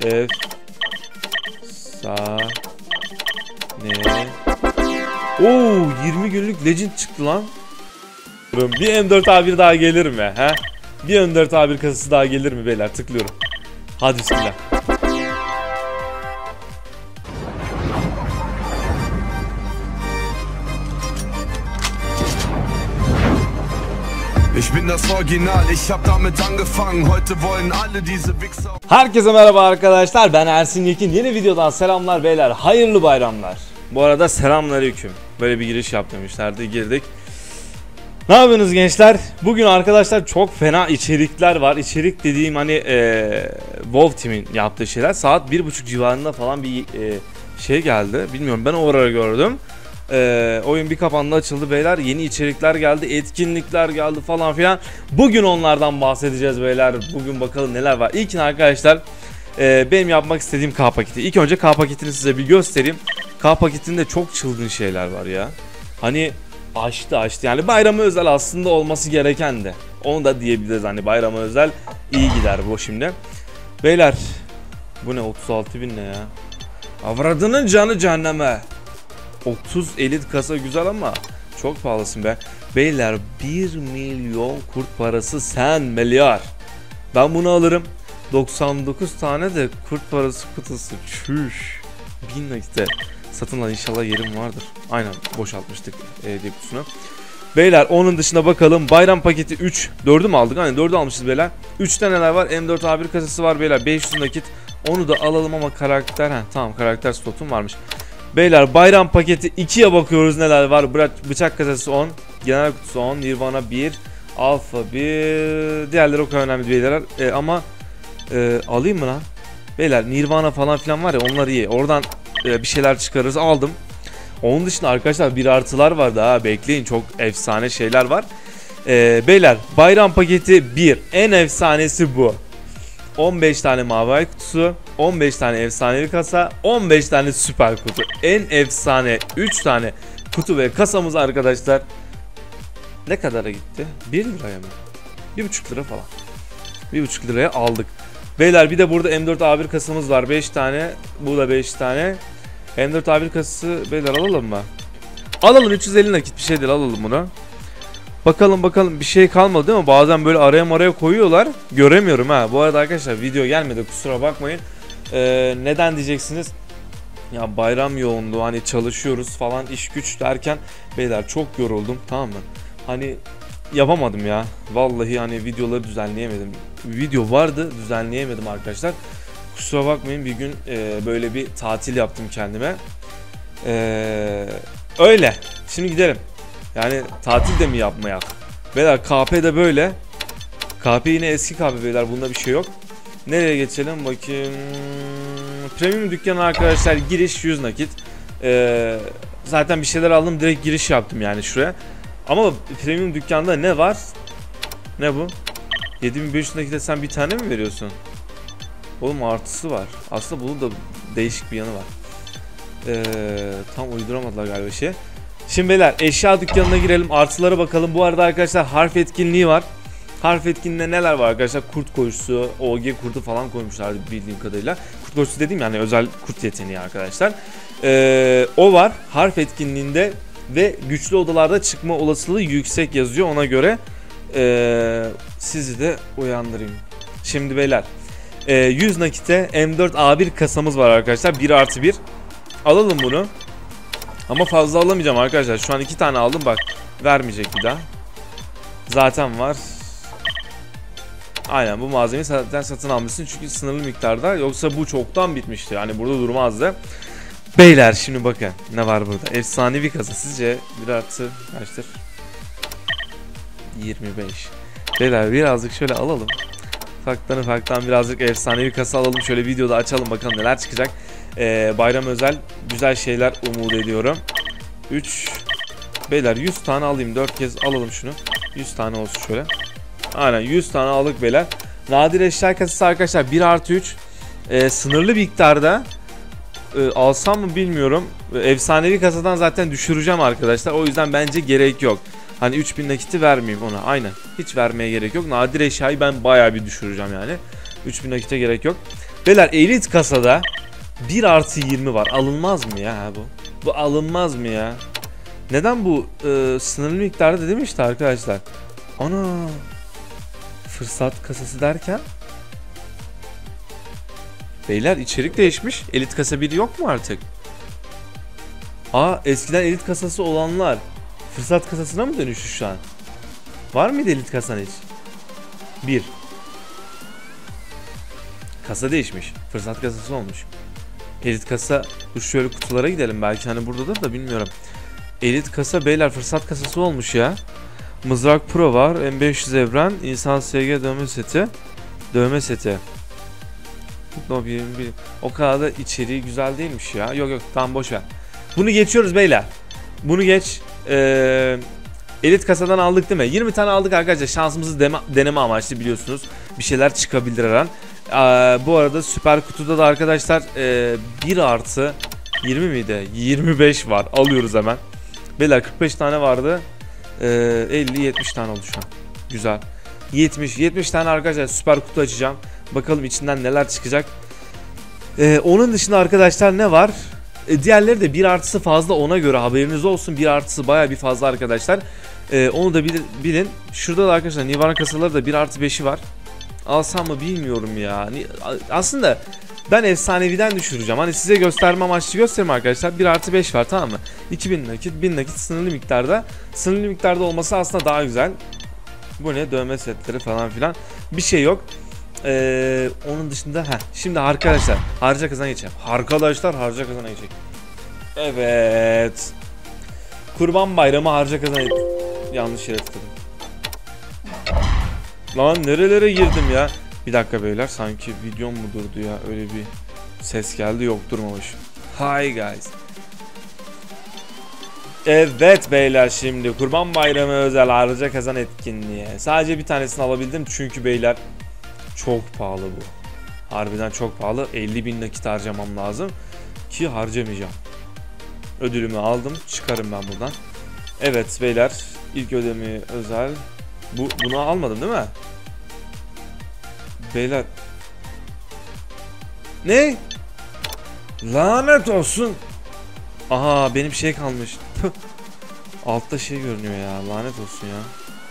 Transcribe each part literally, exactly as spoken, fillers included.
F Sa Ne Oo, yirmi günlük Legend çıktı lan. Bir M dört A bir daha gelir mi? He? Bir M dört A bir kasası daha gelir mi beyler? Tıklıyorum. Hadi bismillah. Ich bin das Original, ich hab damit angefangen. Heute wollen alle diese Wichser. Herkese merhaba arkadaşlar. Ben Ersin Yekin. Yeni videodan selamlar beyler. Hayırlı bayramlar. Bu arada selamünaleyküm. Böyle bir giriş yap demişlerdi. Girdik. Ne yapıyorsunuz gençler? Bugün arkadaşlar çok fena içerikler var. İçerik dediğim hani ee, Wolf Team'in yaptığı şeyler. Saat bir buçuk civarında falan bir ee, şey geldi. Bilmiyorum, ben o ara gördüm. Ee, oyun bir kapandı, açıldı beyler. Yeni içerikler geldi, etkinlikler geldi falan filan. Bugün onlardan bahsedeceğiz beyler. Bugün bakalım neler var. İlkin arkadaşlar e, benim yapmak istediğim K paketi. İlk önce K paketini size bir göstereyim. K paketinde çok çılgın şeyler var ya. Hani açtı açtı yani bayrama özel aslında olması gereken de. Onu da diyebiliriz, hani bayrama özel iyi gider bu şimdi. Beyler bu ne, otuz altı bin ne ya? Avradının canı cehenneme. otuz elit kasa güzel ama çok pahalısın be. Beyler bir milyon kurt parası sen milyar. Ben bunu alırım. doksan dokuz tane de kurt parası kutusu. Çüş. bin nakite. Satın al, inşallah yerim vardır. Aynen, boşaltmıştık hediye kutusunu. Beyler onun dışında bakalım. Bayram paketi üç. dördü mü aldık? Hani dördü almışız beyler. üçte neler var? M dört A bir kasası var beyler. beş yüz nakit. Onu da alalım ama karakter. Heh, tamam, karakter slotum varmış. Beyler bayram paketi ikiye bakıyoruz neler var. Bıçak, bıçak kasası on. Genel kutusu on. Nirvana bir. Alfa bir. Diğerleri o kadar önemli beyler. E, ama e, alayım mı lan? Beyler Nirvana falan filan var ya, onlar iyi. Oradan e, bir şeyler çıkarırız. Aldım. Onun dışında arkadaşlar bir artılar var daha. Bekleyin, çok efsane şeyler var. E, beyler bayram paketi bir. En efsanesi bu. on beş tane mavi ay kutusu, on beş tane efsanevi kasa, on beş tane süper kutu. En efsane üç tane kutu ve kasamız arkadaşlar ne kadara gitti? bir liraya mı? bir buçuk lira falan. bir buçuk liraya aldık. Beyler bir de burada M dört A bir kasamız var. beş tane. Bu da beş tane. M dört A bir kasası beyler alalım mı? Alalım, üç yüz elli nakit bir şey değil, alalım bunu. Bakalım bakalım, bir şey kalmadı değil mi? Bazen böyle araya maraya koyuyorlar. Göremiyorum ha. Bu arada arkadaşlar video gelmedi, kusura bakmayın. Ee, neden diyeceksiniz? Ya bayram yoğunluğu, hani çalışıyoruz falan, iş güç derken beyler çok yoruldum, tamam mı? Hani yapamadım ya. Vallahi hani videoları düzenleyemedim. Video vardı, düzenleyemedim arkadaşlar. Kusura bakmayın, bir gün e, böyle bir tatil yaptım kendime. Ee, öyle. Şimdi gidelim. Yani tatil de mi yapmayak? Beyler K P de böyle. K P yine eski K P beyler, bunda bir şey yok. Nereye geçelim bakayım. Premium dükkanı arkadaşlar, giriş yüz nakit. Ee, zaten bir şeyler aldım, direkt giriş yaptım yani şuraya. Ama premium dükkanda ne var? Ne bu? yedi bin beş yüz nakite sen bir tane mi veriyorsun? Oğlum artısı var. Aslında bunun da değişik bir yanı var. Ee, tam uyduramadılar galiba şey. Şimdi beyler eşya dükkanına girelim, artılara bakalım. Bu arada arkadaşlar harf etkinliği var. Harf etkinliğinde neler var arkadaşlar? Kurt koşusu, O G kurtu falan koymuşlar bildiğim kadarıyla. Kurt koşusu dediğim yani özel kurt yeteneği arkadaşlar. Ee, o var harf etkinliğinde ve güçlü odalarda çıkma olasılığı yüksek yazıyor, ona göre ee, sizi de uyandırayım. Şimdi beyler e, yüz nakite M dört A bir kasamız var arkadaşlar, bir artı bir. Alalım bunu. Ama fazla alamayacağım arkadaşlar. Şu an iki tane aldım, bak vermeyecek bir daha. Zaten var. Aynen, bu malzemeyi zaten satın almışsın çünkü sınırlı miktarda. Yoksa bu çoktan bitmişti. Yani burada durmazdı. Beyler şimdi bakın ne var burada. Efsanevi kasa, sizce bir artı kaçtır? yirmi beş. Beyler birazcık şöyle alalım. Ufaktan ufaktan birazcık efsanevi kasa alalım. Şöyle videoda açalım bakalım neler çıkacak. Ee, bayram özel güzel şeyler umut ediyorum. üç. Beyler yüz tane alayım, dört kez alalım şunu. yüz tane olsun şöyle. Aynen, yüz tane aldık beyler. Nadir eşya kasası arkadaşlar bir artı üç. Ee, sınırlı miktarda ee, alsam mı bilmiyorum. Ee, efsanevi kasadan zaten düşüreceğim arkadaşlar. O yüzden bence gerek yok. Hani üç bin nakiti vermeyeyim ona. Aynen. Hiç vermeye gerek yok. Nadir eşyayı ben bayağı bir düşüreceğim yani. üç bin nakite gerek yok. Beyler elit kasada bir artı yirmi var. Alınmaz mı ya bu? Bu alınmaz mı ya? Neden bu e, sınırlı miktarda dedim işte arkadaşlar. Ana. Fırsat kasası derken. Beyler içerik değişmiş. Elit kasa biri yok mu artık? Aa, eskiden elit kasası olanlar fırsat kasasına mı dönüştü şu an? Var mıydı elit kasan hiç? Bir. Kasa değişmiş. Fırsat kasası olmuş. Elit kasa, bu şöyle kutulara gidelim belki hani buradadır da bilmiyorum. Elit kasa beyler fırsat kasası olmuş ya. Mızrak Pro var, M beş yüz evren, insan S G dövme seti. Dövme seti. O kadar da içeriği güzel değilmiş ya. Yok yok tamam boş ver. Bunu geçiyoruz beyler. Bunu geç. Ee, elit kasadan aldık değil mi? yirmi tane aldık arkadaşlar. Şansımızı deme, deneme amaçlı biliyorsunuz. Bir şeyler çıkabilir her an. Ee, bu arada süper kutuda da arkadaşlar e, bir artı yirmi miydi? yirmi beş var. Alıyoruz hemen. Beyler kırk beş tane vardı. Ee, elli yetmiş tane oldu şu an. Güzel. yetmiş yetmiş tane arkadaşlar süper kutu açacağım. Bakalım içinden neler çıkacak. Ee, onun dışında arkadaşlar ne var? Ee, diğerleri de bir artısı fazla, ona göre haberiniz olsun. Bir artısı baya bir fazla arkadaşlar. Ee, onu da bil, bilin. Şurada da arkadaşlar Nirvana kasaları da bir artı beşi var. Alsam mı bilmiyorum ya. Aslında ben efsaneviden düşüreceğim. Hani size gösterme amaçlı göstereyim arkadaşlar. bir artı beş var, tamam mı? iki bin nakit, bin nakit sınırlı miktarda. Sınırlı miktarda olması aslında daha güzel. Bu ne? Dövme setleri falan filan. Bir şey yok. Ee, onun dışında heh, şimdi arkadaşlar harca kazana geçelim. Arkadaşlar harca kazana geçelim. Evet. Kurban Bayramı harca kazana. Yanlış yere tıkladım. Lan nerelere girdim ya? Bir dakika beyler, sanki videom mu durdu ya? Öyle bir ses geldi, yok durmamış. Hi guys. Evet beyler, şimdi Kurban Bayramı özel harca kazan etkinliği. Sadece bir tanesini alabildim çünkü beyler çok pahalı bu. Harbiden çok pahalı. elli bin nakit harcamam lazım ki harcamayacağım. Ödülümü aldım, çıkarım ben buradan. Evet beyler, ilk ödemi özel. Bu bunu almadım değil mi? Beyler. Ne? Lanet olsun. Aha benim şey kalmış. Altta şey görünüyor ya. Lanet olsun ya.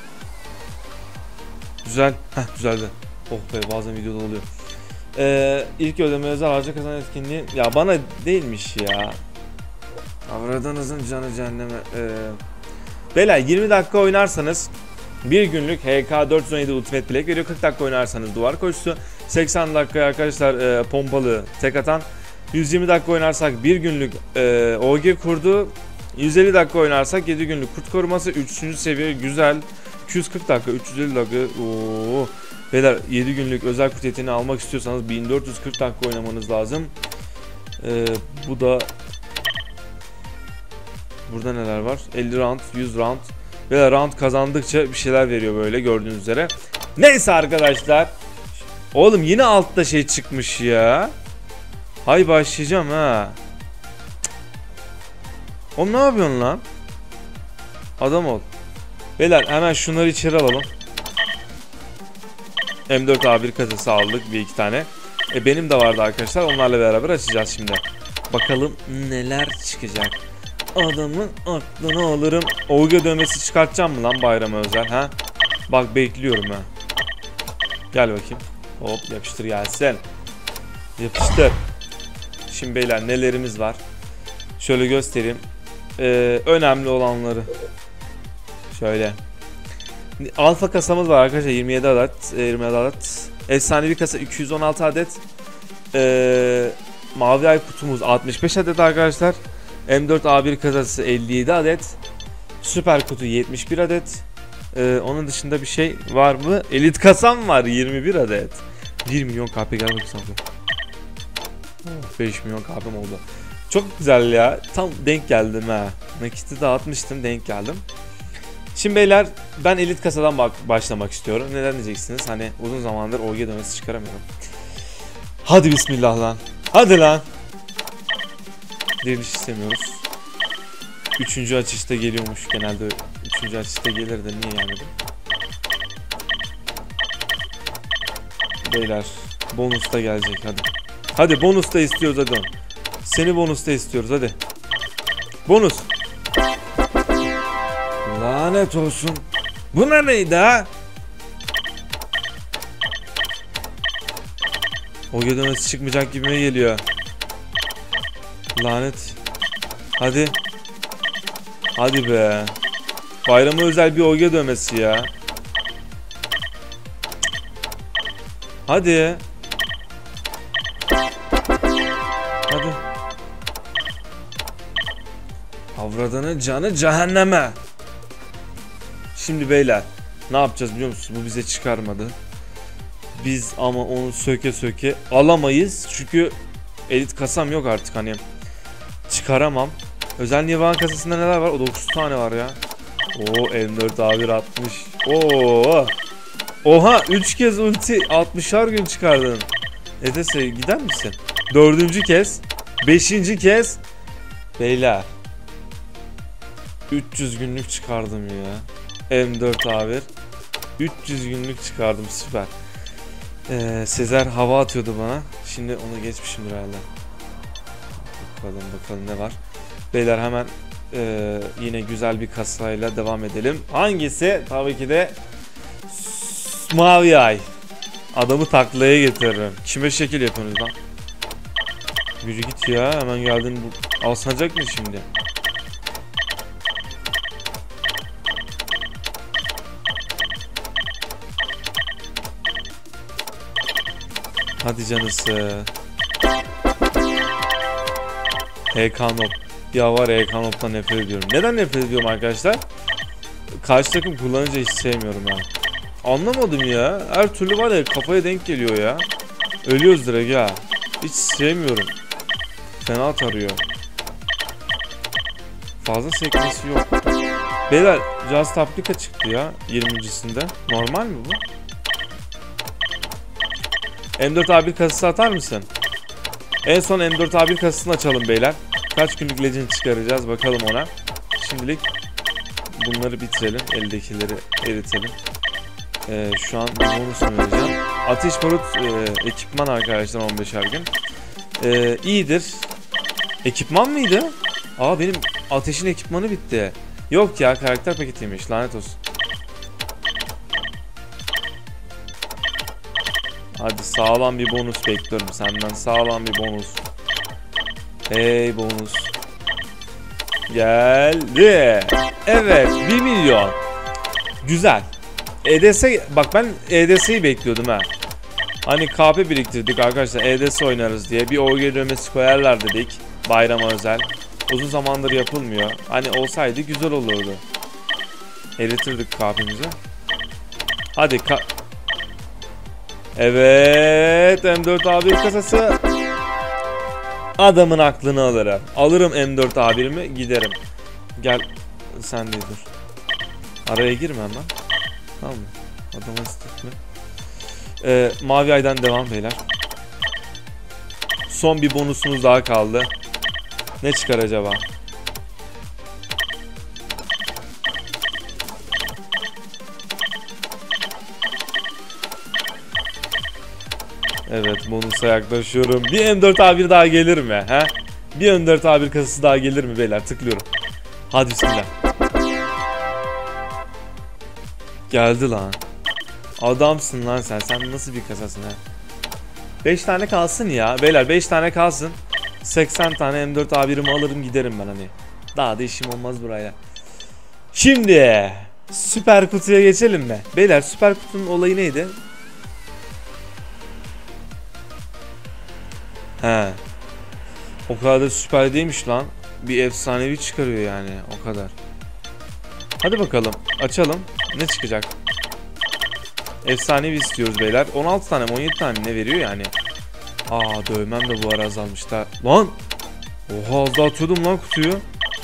Güzel. Heh düzeldi. Oh be, bazen videoda oluyor. Ee, ilk ödeme özel harca kazan etkinliği. Ya bana değilmiş ya. Avradanızın canı cehenneme. Ee, beyler yirmi dakika oynarsanız bir günlük H K dört yüz on yedi Ultimate Black veriyor. kırk dakika oynarsanız duvar koşusu. seksen dakika arkadaşlar e, pompalı tek atan. yüz yirmi dakika oynarsak bir günlük e, O G kurdu. yüz elli dakika oynarsak yedi günlük kurt koruması. üçüncü seviye güzel. iki yüz kırk dakika, üç yüz elli dakika. Oo. Beyler yedi günlük özel kurt yeteneğini almak istiyorsanız bin dört yüz kırk dakika oynamanız lazım. E, bu da burada neler var? elli round, yüz round. Ve round kazandıkça bir şeyler veriyor böyle gördüğünüz üzere. Neyse arkadaşlar. Oğlum yine altta şey çıkmış ya. Hay başlayacağım ha. Oğlum ne yapıyorsun lan? Adam ol. Beyler hemen şunları içeri alalım. M dört A bir kasası aldık bir iki tane. E benim de vardı arkadaşlar. Onlarla beraber açacağız şimdi. Bakalım neler çıkacak. Adamın aklını alırım. O G dövmesi çıkartacağım mı lan bayrama özel ha? Bak bekliyorum ha. Gel bakayım. Hop yapıştır gelsin. Yapıştır. Şimdi beyler nelerimiz var? Şöyle göstereyim. Ee, önemli olanları. Şöyle. Alfa kasamız var arkadaşlar, yirmi yedi adet. yirmi yedi adet. Efsanevi kasa iki yüz on altı adet. Ee, mavi ay kutumuz altmış beş adet arkadaşlar. M dört A bir kasası elli yedi adet. Süper kutu yetmiş bir adet. Ee, onun dışında bir şey var mı? Elit kasam var yirmi bir adet. bir milyon K P gel bakayım. beş milyon K P'm oldu. Çok güzel ya. Tam denk geldim ha. Nakiti dağıtmıştım, denk geldim. Şimdi beyler ben elit kasadan bak başlamak istiyorum. Neden diyeceksiniz? Hani uzun zamandır O G dövmesi çıkaramıyorum. Hadi bismillah lan. Hadi lan. Diriliş istemiyoruz. Üçüncü açışta geliyormuş genelde. Üçüncü açışta gelir de niye gelmedi? Beyler Bonus da gelecek hadi. Hadi bonus da istiyoruz hadi. Seni bonus da istiyoruz hadi. Bonus. Lanet olsun. Bu neydi ha? O dövmesi çıkmayacak gibime geliyor. Lanet. Hadi. Hadi be. Bayrama özel bir oge dövmesi ya. Hadi. Hadi. Avradını canı cehenneme. Şimdi beyler ne yapacağız biliyor musunuz? Bu bize çıkarmadı. Biz ama onu söke söke alamayız. Çünkü elit kasam yok artık hani. Çıkaramam. Özel Nirvana kasasında neler var? O dokuz tane var ya. Oo M dört A bir altmış. Oo. Oha üç kez ulti altmışar gün çıkardın. E T S gider misin? Dördüncü kez. Beşinci kez. Beyler. üç yüz günlük çıkardım ya. M dört A bir. üç yüz günlük çıkardım süper. Ee, Sezer hava atıyordu bana. Şimdi onu geçmişimdir herhalde. Bakalım bakalım ne var. Beyler hemen e, yine güzel bir kasayla devam edelim. Hangisi? Tabii ki de Mavi Ay. Adamı taklaya getiririm. Kime şekil yapıyorsunuz lan? Yürü git ya. Hemen geldin. Bu... Alsanacak mı şimdi? Hadi canısı. H K Nop. Ya var H K Nop'tan nefret ediyorum. Neden nefret ediyorum arkadaşlar? Karşı takım kullanınca hiç sevmiyorum ya. Anlamadım ya. Her türlü var ya kafaya denk geliyor ya. Ölüyoruz direkt ya. Hiç sevmiyorum. Fena tarıyor. Fazla sekmesi yok. Beyler Just Aplika çıktı ya yirmincisinde. Normal mi bu? M dört A bir kasası atar mısın? En son M dört A bir kasasını açalım beyler. Kaç günlük Legend çıkaracağız bakalım ona. Şimdilik bunları bitirelim. Eldekileri eritelim. Ee, şu an bonusunu vereceğim. Ateş barut e, ekipman arkadaşlar on beşer gün. Ee, iyidir. Ekipman mıydı? Aa benim ateşin ekipmanı bitti. Yok ya karakter paketiymiş lanet olsun. Hadi sağlam bir bonus bekliyorum senden. Sağlam bir bonus. Hey bonus. Geldi. Evet bir milyon. Güzel. E D S bak ben E D S'yi bekliyordum ha. Hani K P biriktirdik arkadaşlar E D S oynarız diye. Bir O G dövmesi koyarlar dedik. Bayrama özel. Uzun zamandır yapılmıyor. Hani olsaydı güzel olurdu. Eritirdik K P'mizi. Hadi ka... Evet M dört A bir kasası. Adamın aklını alırım. Alırım M dört A bir'imi giderim. Gel sen de dur. Araya girme hemen. Tamam mı? Adamı istetme. Ee, Mavi Ay'dan devam beyler. Son bir bonusumuz daha kaldı. Ne çıkar acaba? Evet bonusa yaklaşıyorum. Bir M dört A bir daha gelir mi? He? Bir M dört A bir kasası daha gelir mi beyler? Tıklıyorum. Hadi bismillah. Geldi lan. Adamsın lan sen. Sen nasıl bir kasasın ha? beş tane kalsın ya. Beyler beş tane kalsın. seksen tane M dört A bir'imi alırım giderim ben hani. Daha da işim olmaz buraya. Şimdi süper kutuya geçelim mi? Beyler süper kutunun olayı neydi? He. O kadar da süper değilmiş lan. Bir efsanevi çıkarıyor yani o kadar. Hadi bakalım açalım. Ne çıkacak? Efsanevi istiyoruz beyler. on altı tane on yedi tane ne veriyor yani? Aa dövmem de bu ara azalmış da. Lan! Oha az daha atıyordum lan kutuyu.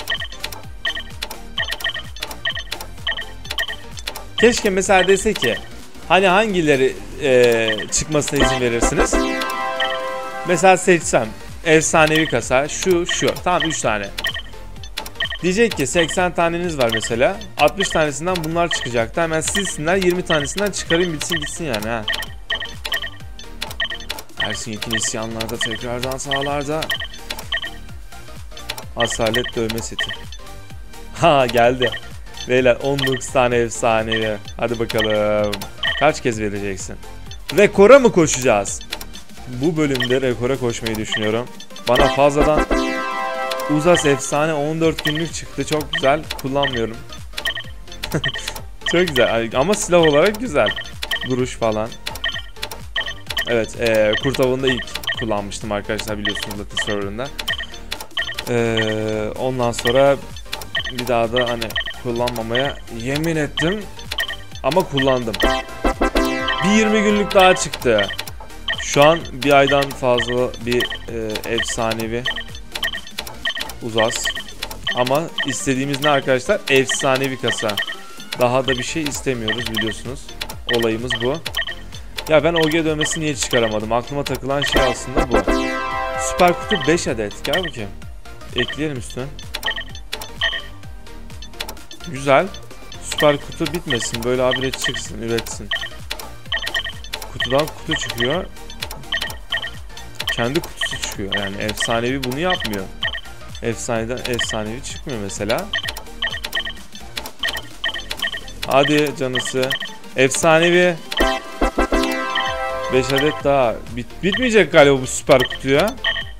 Keşke mesela dese ki hani hangileri e, çıkmasına izin verirsiniz? Mesela seçsem efsanevi kasa şu şu tamam üç tane. Diyecek ki seksen taneniz var mesela. altmış tanesinden bunlar çıkacaktı. Hemen silsinler yirmi tanesinden çıkarayım bitsin gitsin yani ha. Ersin Yekin isyanlarda tekrardan sahalarda. Asalet dövme seti. Ha geldi. Beyler on dokuz tane efsanevi. Hadi bakalım. Kaç kez vereceksin? Rekora mı koşacağız? Bu bölümde rekora koşmayı düşünüyorum. Bana fazladan Uzas efsane on dört günlük çıktı. Çok güzel. Kullanmıyorum. Çok güzel. Ama silah olarak güzel. Duruş falan. Evet. E, Kurt Avı'nda ilk kullanmıştım arkadaşlar, biliyorsunuz Latin server'ında. E, ondan sonra bir daha da hani kullanmamaya yemin ettim. Ama kullandım. Bir yirmi günlük daha çıktı. Şu an bir aydan fazla bir e, efsanevi Uzas. Ama istediğimiz ne arkadaşlar? Efsanevi kasa. Daha da bir şey istemiyoruz, biliyorsunuz. Olayımız bu. Ya ben O G dövmesi niye çıkaramadım? Aklıma takılan şey aslında bu. Süper kutu beş adet. Gel bakayım. Ekleyelim üstüne. Güzel. Süper kutu bitmesin. Böyle habire çıksın, üretsin. Kutudan kutu çıkıyor. Kendi kutusu çıkıyor. Yani efsanevi bunu yapmıyor. Efsaneden efsanevi çıkmıyor mesela. Hadi canısı. Efsanevi. beş adet daha. Bit bitmeyecek galiba bu süper kutuya.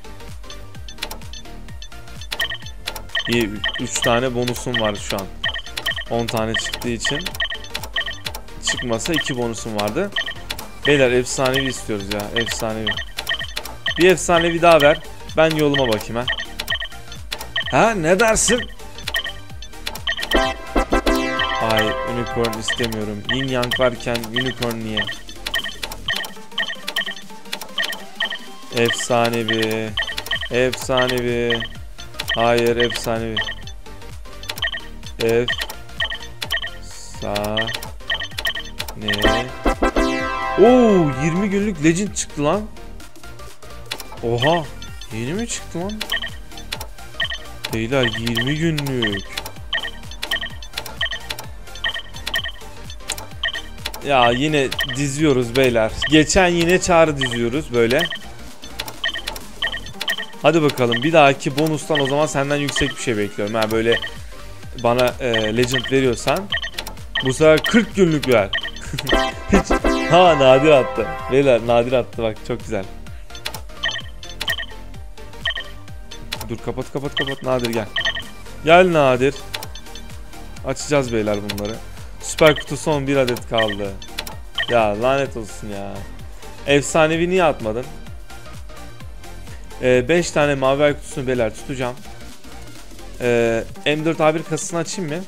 İyi, üç tane bonusum var şu an. on tane çıktığı için. Çıkmasa iki bonusum vardı. Beyler efsanevi istiyoruz ya. Efsanevi. Bir efsanevi daha ver. Ben yoluma bakayım ha. Ha ne dersin? Hayır, unicorn istemiyorum. Yin Yang varken unicorn niye? Efsanevi. Efsanevi. Hayır, efsanevi. Ef sa ne? Oo, yirmi günlük legend çıktı lan. Oha, yeni mi çıktı lan? Beyler yirmi günlük. Ya yine diziyoruz beyler. Geçen yine çağrı diziyoruz böyle. Hadi bakalım, bir dahaki bonustan o zaman senden yüksek bir şey bekliyorum. Ha böyle bana e, legend veriyorsan bu sefer kırk günlük ver. Hiç. Ha nadir attı. Beyler nadir attı bak, çok güzel. Dur kapat kapat kapat, nadir gel. Gel nadir. Açacağız beyler bunları. Süper kutu son bir adet kaldı. Ya lanet olsun ya. Efsanevi niye atmadın? beş ee, tane mavi ay kutusunu beyler tutacağım. Ee, M dört A bir kasasını açayım mı?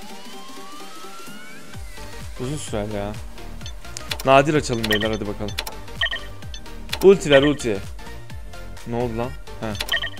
Uzun sürer ya. Nadir açalım beyler, hadi bakalım. Ulti ver ulti. Ne oldu lan? Heh.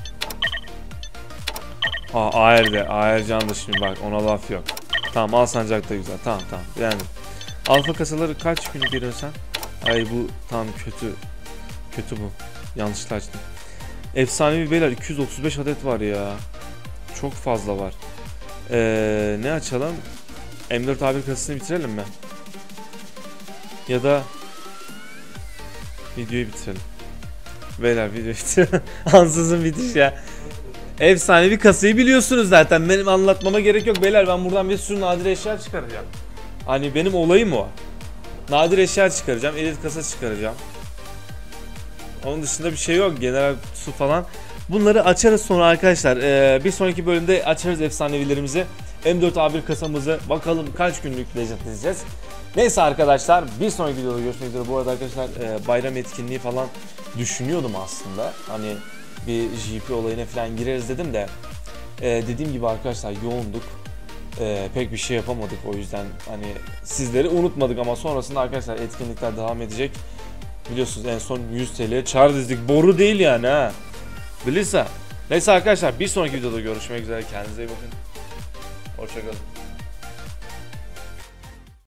Aa A R'de. A R canlı şimdi bak, ona laf yok. Tamam, al sancak da güzel. Tamam tamam yani. Alfa kasaları kaç günlük veriyorsun sen? Ay bu tam kötü. Kötü bu. Yanlışlıkla açtım. Efsanevi beyler iki yüz otuz beş adet var ya. Çok fazla var. Ee, ne açalım? M dört A bir kasasını bitirelim mi? Ya da videoyu bitirelim. Beyler videoyu bitirelim. Ansızın bitiş ya. Efsanevi kasayı biliyorsunuz zaten. Benim anlatmama gerek yok beyler. Ben buradan bir sürü nadir eşya çıkaracağım. Hani benim olayım o. Nadir eşya çıkaracağım. Elit kasa çıkaracağım. Onun dışında bir şey yok. General kutusu falan. Bunları açarız sonra arkadaşlar. Ee, bir sonraki bölümde açarız efsanevilerimizi. M dört A bir kasamızı. Bakalım kaç günlük legend dizeceğiz. Neyse arkadaşlar, bir sonraki videoda görüşmek üzere. Bu arada arkadaşlar e, bayram etkinliği falan düşünüyordum aslında. Hani bir G P olayına falan gireriz dedim de. E, dediğim gibi arkadaşlar yoğunduk. E, pek bir şey yapamadık, o yüzden hani sizleri unutmadık ama sonrasında arkadaşlar etkinlikler devam edecek. Biliyorsunuz en son yüz TL'ye çağrı dizdik. Boru değil yani ha. Bilirse. Neyse arkadaşlar, bir sonraki videoda görüşmek üzere. Kendinize iyi bakın. Hoşçakalın.